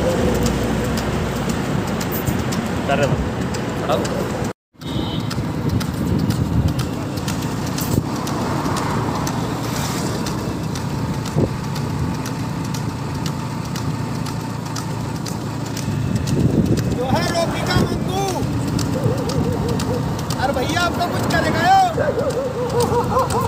कर रहे हो जो है रोकी का मंगू। अरे भैया अब तो कुछ करेगा यो।